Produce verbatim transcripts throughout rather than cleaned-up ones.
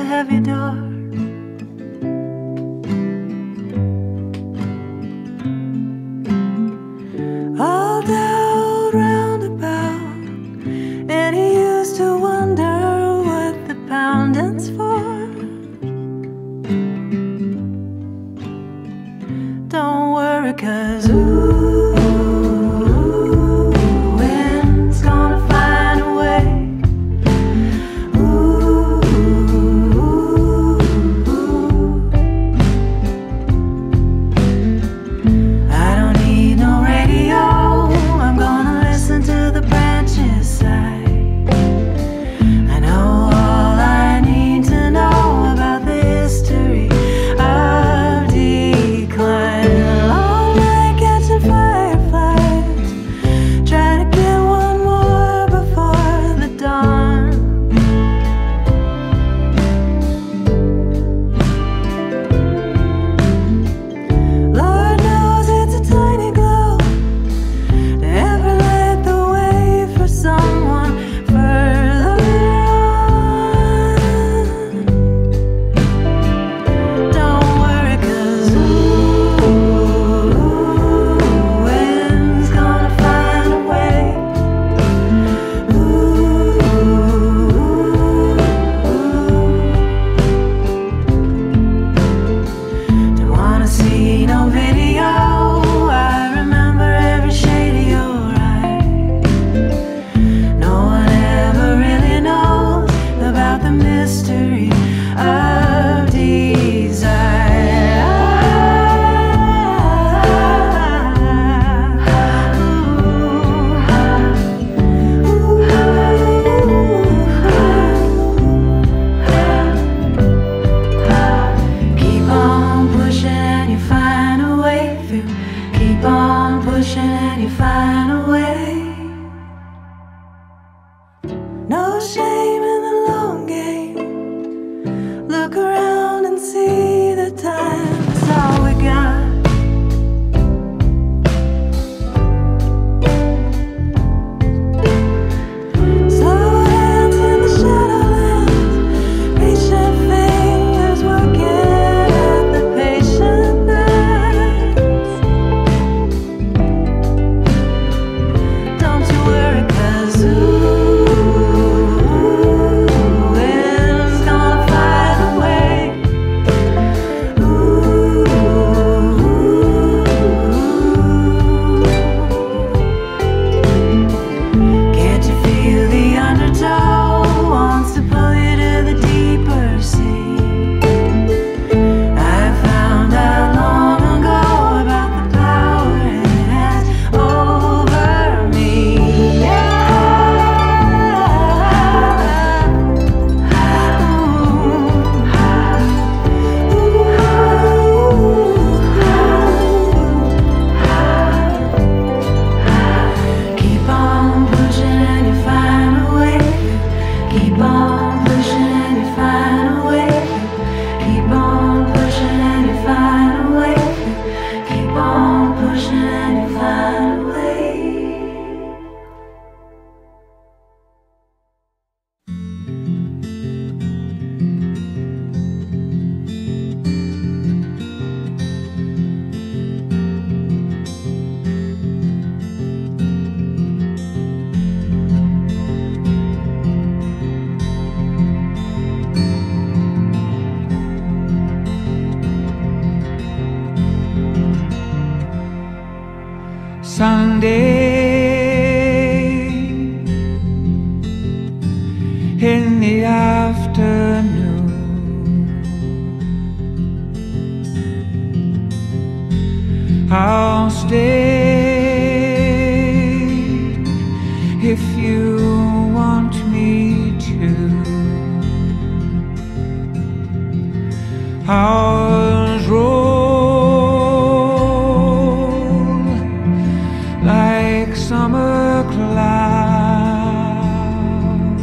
heavy door. All doubt roundabout, and he used to wonder what the pounding's for. Don't worry, 'cause ooh, wind's gonna find a way. Ooh, I don't need no radio, I'm gonna listen to the branches sigh. I know all I need to know about the history of decline. Long night catching fireflies, try to get one more before the dawn. Lord knows it's a tiny glow to ever light the way for someone further on. Don't worry, 'cause ooh, wind's gonna find a way. Ooh, don't wanna see no video, I remember every shade of your eye. No one ever really knows about the mystery of desire. Keep on pushing and you find a way through. Keep on pushing and you find a way. No shame in the long game. Look around and see the time is all we got. Slow hands in the shadowlands, patient fingers working at the patient nights. Don't you worry, 'cause ooh, wind's gonna find a way. Can't you feel the undertow wants to pull you to the deeper sea? I found out long ago about the power it has over me. Keep on pushing and you find a way. Keep on pushing and you find a way. Keep on pushing and you find a way. Keep on pushing and you find a way. Sunday in the afternoon, I'll stay if you want me to. Hours roll like summer clouds,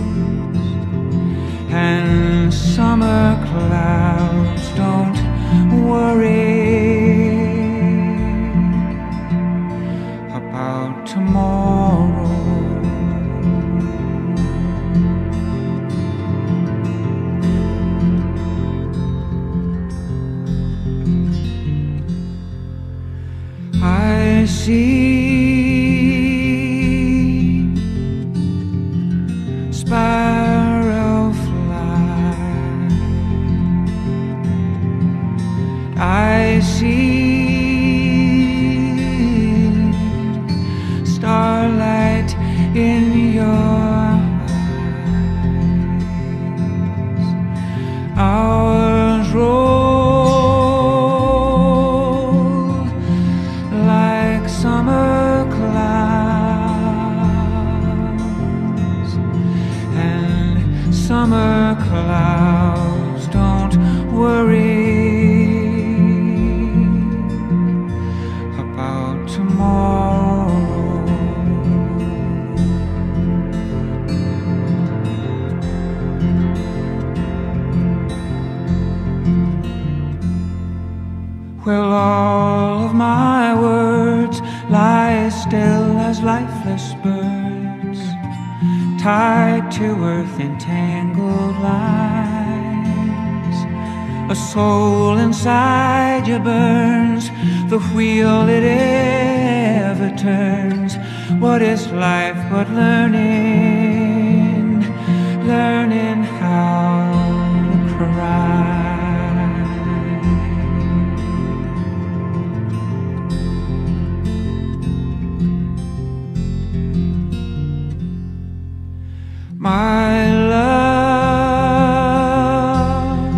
and summer clouds don't worry about tomorrow. see sparrow fly. I see starlight in your eyes. Hours roll like summer clouds, and summer clouds don't worry about tomorrow. Well, all of my words lie still as lifeless birds, tied to earth in tangled lines. A soul inside you burns, the wheel it ever turns. What is life but learning, learning how to cry? My love,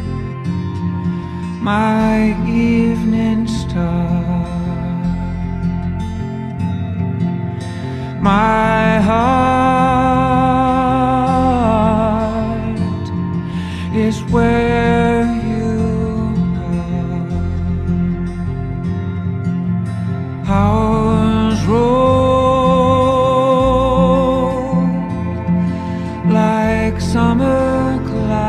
my evening star, my heart is where you are. Hours roll like summer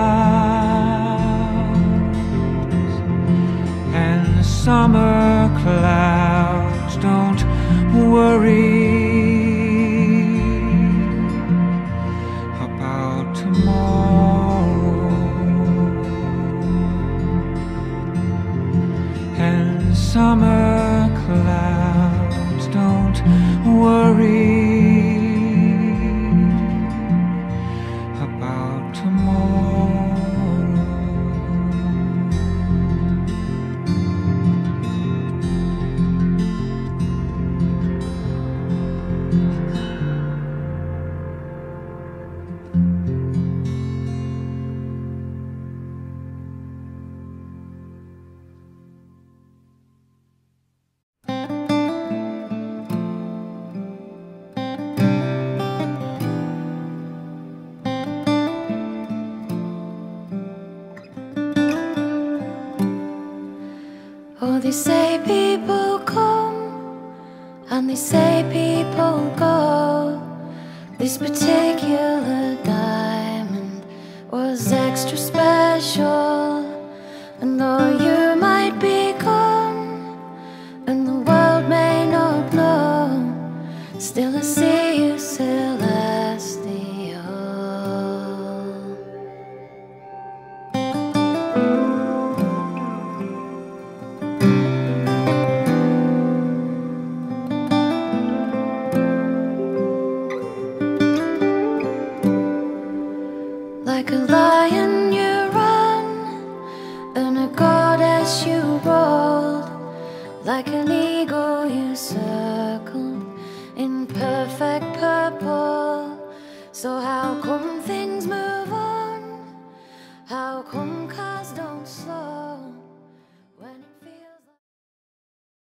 clouds, and summer clouds don't worry about tomorrow, and summer clouds don't worry about tomorrow. Oh, they say people come and they say people go. This particular diamond was extra special. And though you might be gone and the world may not know, still I see you celestial. Like a lion you run, and a goddess you rolled. Like an eagle you circled in perfect purple. So how come things move on? How come